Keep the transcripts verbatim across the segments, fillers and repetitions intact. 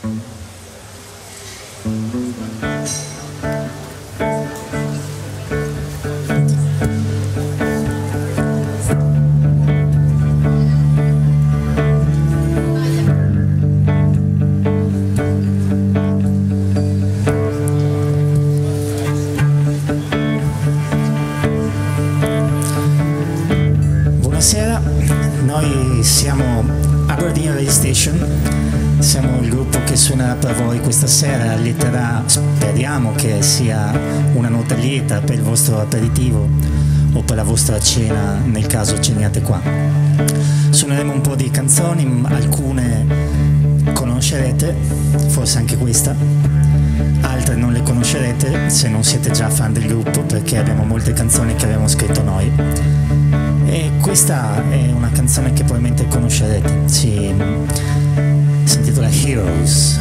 Siamo il gruppo che suonerà per voi questa sera, lieterà, speriamo che sia una nota lieta per il vostro aperitivo o per la vostra cena, nel caso ceniate qua. Suoneremo un po' di canzoni, alcune conoscerete, forse anche questa, altre non le conoscerete se non siete già fan del gruppo, perché abbiamo molte canzoni che abbiamo scritto noi. E questa è una canzone che probabilmente conoscerete, si, si intitola Heroes.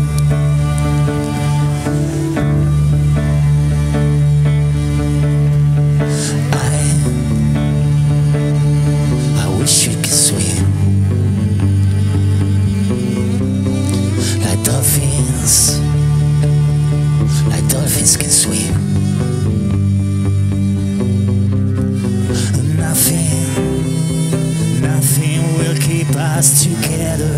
Us together,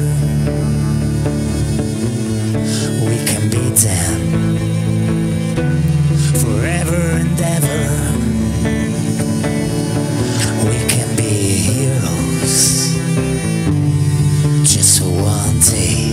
we can be them forever and ever. We can be heroes just for one day.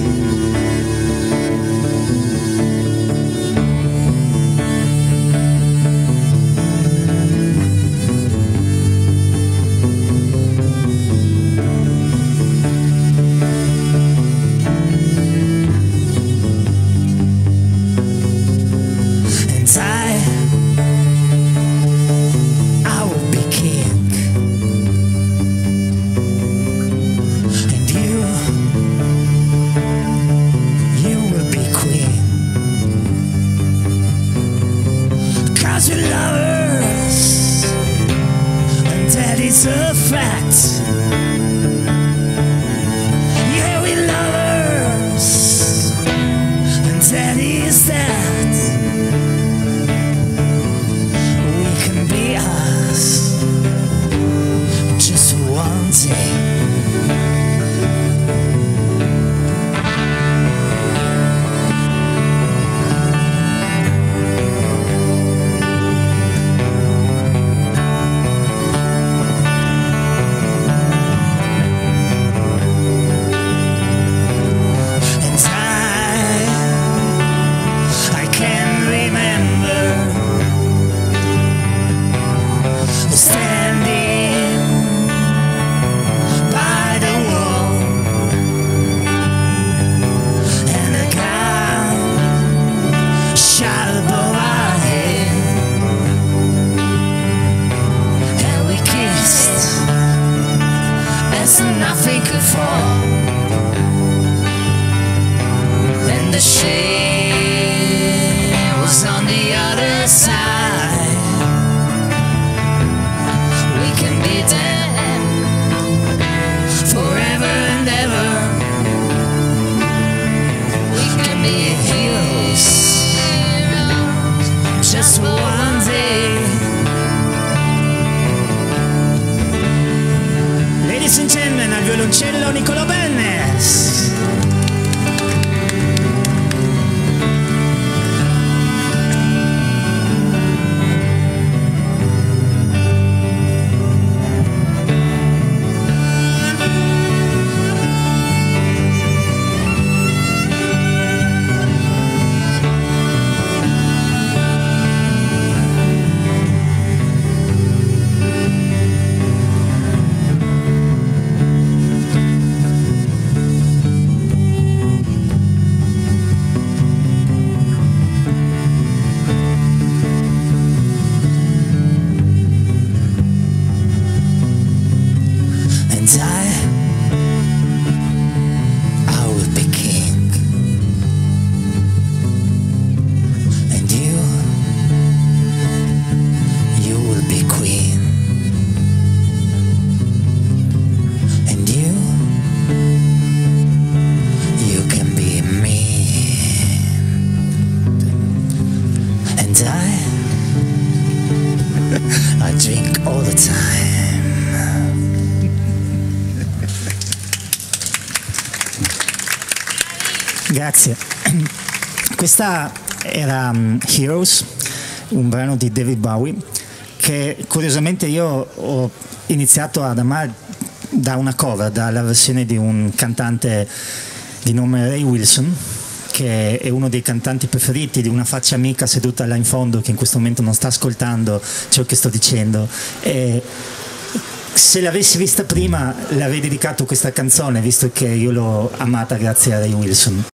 Grazie. Questa era um, Heroes, un brano di David Bowie che curiosamente io ho iniziato ad amare da una cover, dalla versione di un cantante di nome Ray Wilson, che è uno dei cantanti preferiti di una faccia amica seduta là in fondo che in questo momento non sta ascoltando ciò che sto dicendo. E se l'avessi vista prima le avrei dedicato questa canzone, visto che io l'ho amata grazie a Ray Wilson.